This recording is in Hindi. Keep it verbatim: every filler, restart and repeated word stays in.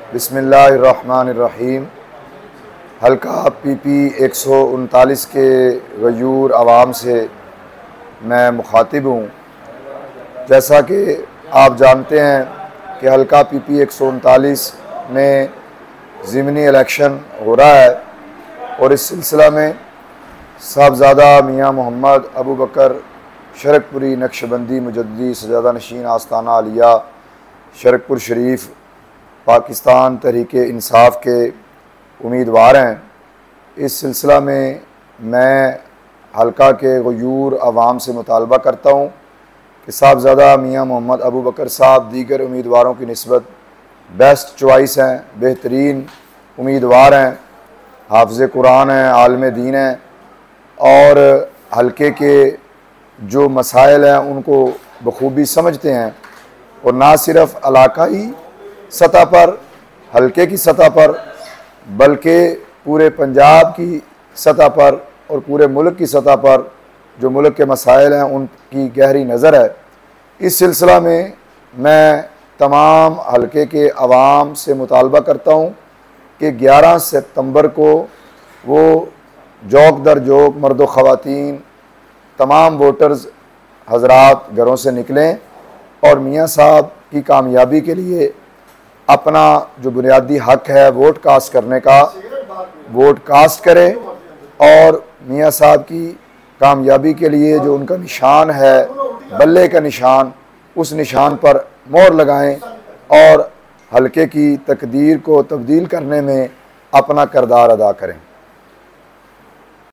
बिस्मिल्लाहिर्रहमानिर्रहीम। हल्का पी पी एक सौ उनतालीस के गयूर आवाम से मैं मुखातिब हूँ। जैसा कि आप जानते हैं कि हल्का पी पी एक सौ उनतालीस में ज़िमनी इलेक्शन हो रहा है और इस सिलसिला में साहबज़ादा मियाँ मोहम्मद अबू बकर शरकपुरी नक्शबंदी मुजद्दी सजादा नशीन आस्ताना आलिया शरकपुर शरीफ पाकिस्तान तहरीक इंसाफ के उम्मीदवार हैं। इस सिलसिला में मैं हल्का के गयूर आवाम से मुतालबा करता हूँ कि साहबज़ादा मियाँ मोहम्मद अबू बकर साहब दीगर उम्मीदवारों की निस्बत बेस्ट चॉइस हैं, बेहतरीन उम्मीदवार हैं, हाफ़िज़ कुरान हैं, आलिम दीन हैं और हल्के के जो मसाइल हैं उनको बखूबी समझते हैं और ना सिर्फ इलाकाई सतह पर, हल्के की सतह पर, बल्कि पूरे पंजाब की सतह पर और पूरे मुल्क की सतह पर जो मुल्क के मसाइल हैं उनकी गहरी नज़र है। इस सिलसिला में मैं तमाम हल्के के अवाम से मुतालबा करता हूँ कि ग्यारह सितंबर को वो जौक दर जौक मर्द व ख़वातीन तमाम वोटर्स हजरात घरों से निकलें और मियाँ साहब की कामयाबी के लिए अपना जो बुनियादी हक है वोट कास्ट करने का, वोट कास्ट करें और मियाँ साहब की कामयाबी के लिए जो उनका निशान है, बल्ले का निशान, उस निशान पर मोहर लगाएं और हल्के की तकदीर को तब्दील करने में अपना किरदार अदा करें।